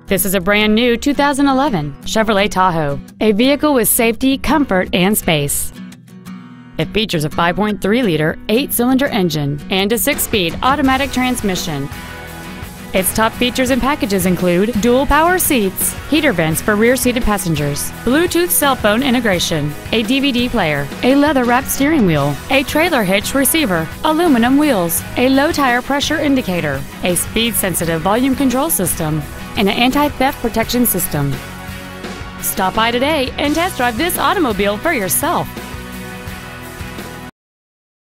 This is a brand new 2011 Chevrolet Tahoe, a vehicle with safety, comfort, and space. It features a 5.3-liter, 8-cylinder engine and a 6-speed automatic transmission. Its top features and packages include dual power seats, heater vents for rear-seated passengers, Bluetooth cell phone integration, a DVD player, a leather-wrapped steering wheel, a trailer hitch receiver, aluminum wheels, a low tire pressure indicator, a speed-sensitive volume control system, and an anti-theft protection system. Stop by today and test drive this automobile for yourself.